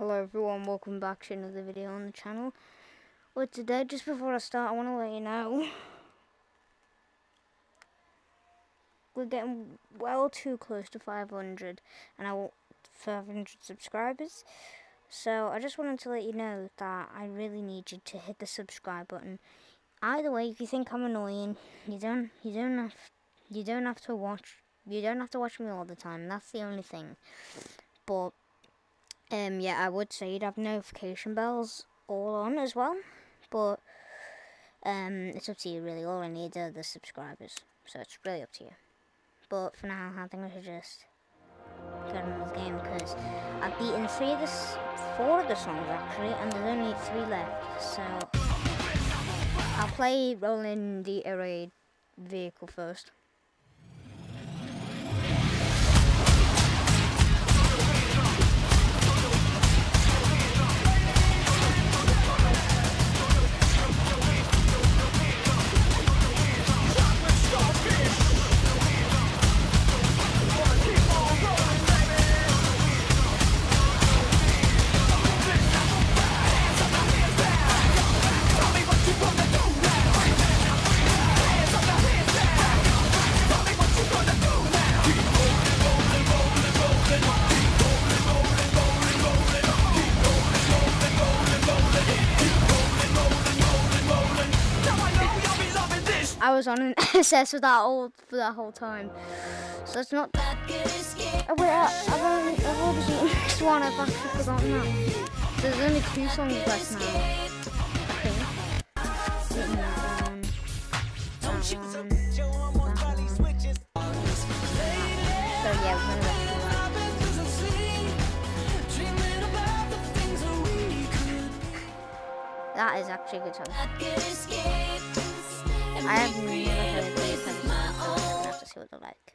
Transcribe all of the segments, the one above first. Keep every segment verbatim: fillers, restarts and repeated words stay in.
Hello everyone, welcome back to another video on the channel. Well, today, just before I start, I want to let you know we're getting well too close to five hundred, and I want five hundred subscribers. So I just wanted to let you know that I really need you to hit the subscribe button. Either way, if you think I'm annoying, you don't, you don't have, you don't have to watch, you don't have to watch me all the time. That's the only thing. But Um, yeah, I would say you'd have notification bells all on as well, but um, it's up to you really. All I need are the subscribers, so it's really up to you. But for now, I think I should just get on with the game because I've beaten three of the, four of the songs actually, and there's only three left. So I'll play Rolling the Array Vehicle first. I was on an S S for that whole for that whole time, so it's not. Oh wait, I, I've only I've already seen this one. I've actually forgotten that. So there's only two songs left now, I think. That one, that one, that one. So yeah, we're gonna go through that. That is actually a good song. I have never heard these, so I'm gonna have to see what they're like.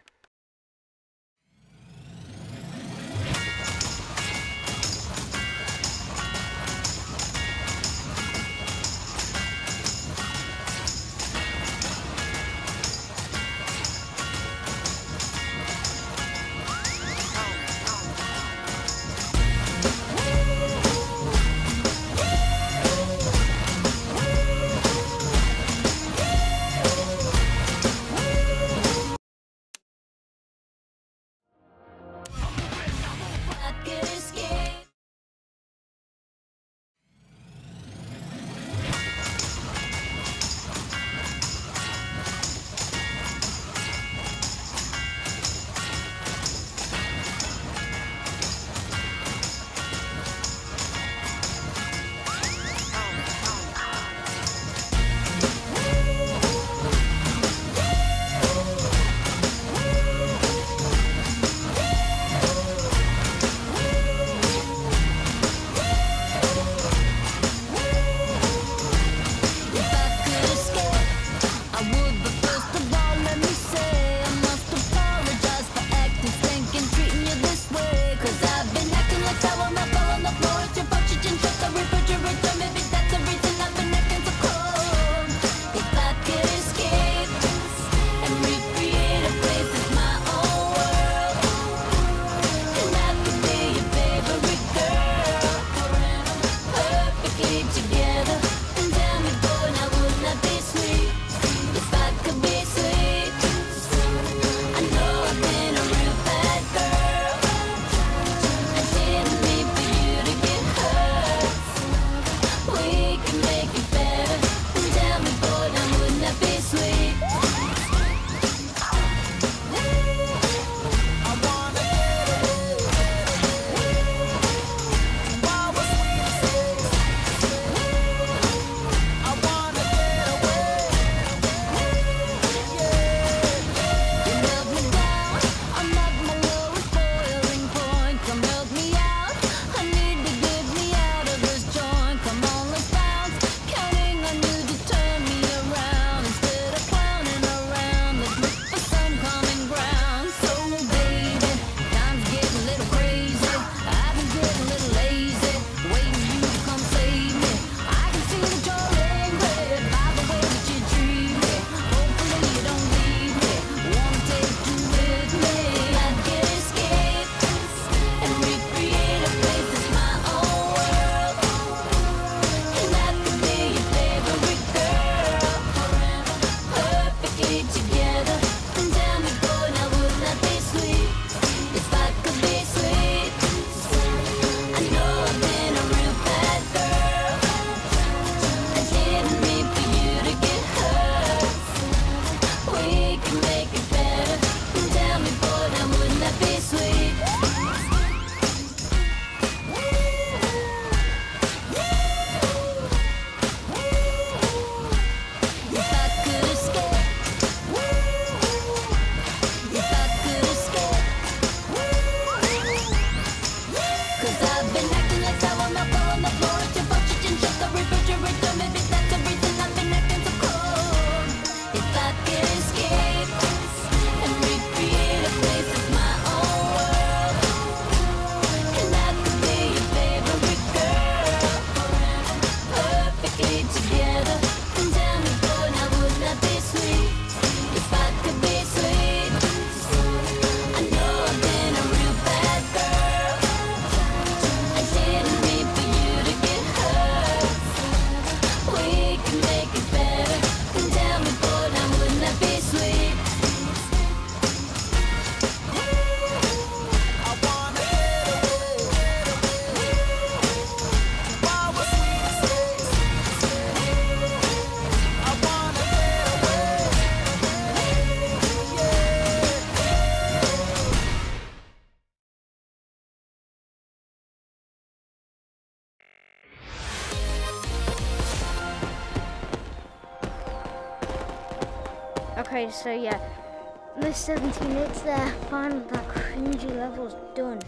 Okay, so yeah, the seventeen hits there. Finally, that cringy level's done.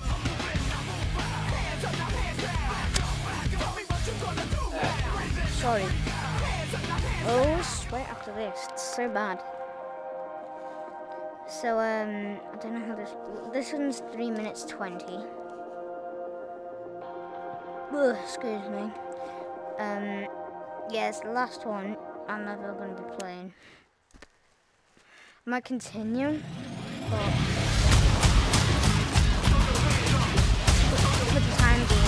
Sorry. Oh, sweat after this. It's so bad. So, um, I don't know how this... This one's three minutes twenty. Ugh, excuse me. Um, yeah, it's the last one I'm never going to be playing. I might continue, but for the time being.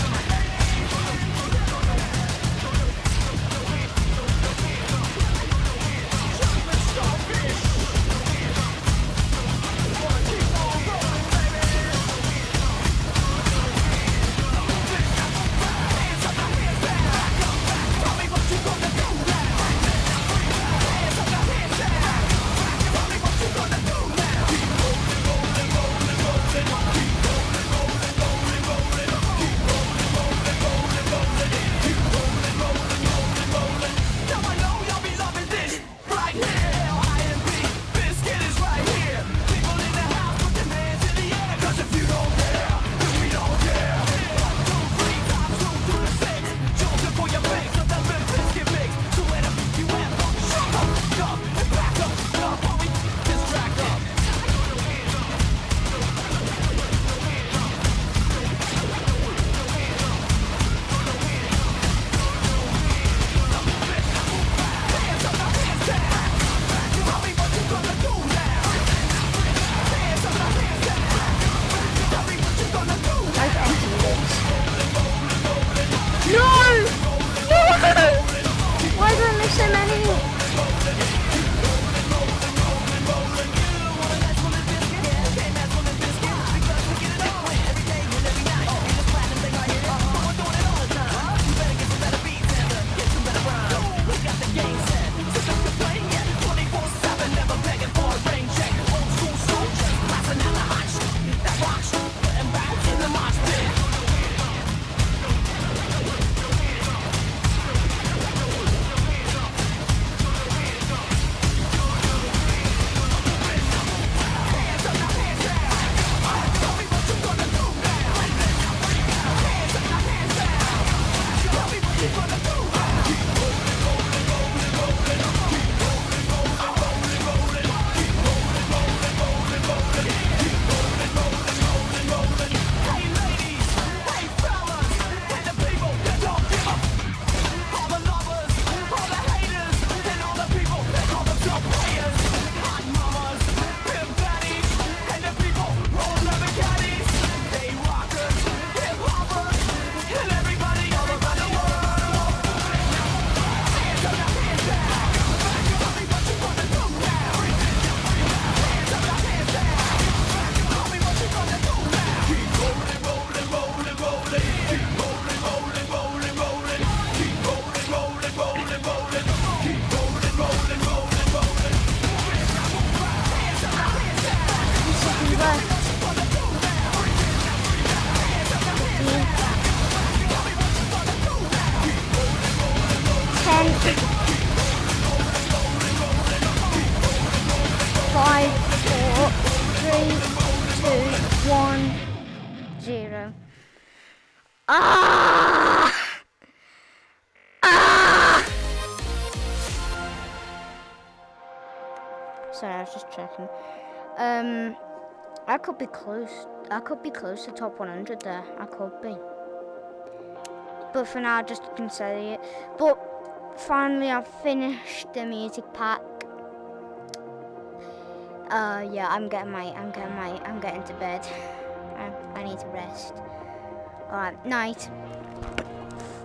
Five, four, three, two, one, zero. Ah! Ah! Sorry, I was just checking. Um, I could be close. I could be close to top one hundred there. I could be. But for now, I just consider it. But finally, I've finished the music pack. Uh, yeah, I'm getting my, I'm getting my, I'm getting to bed. I, I need to rest. Alright, night.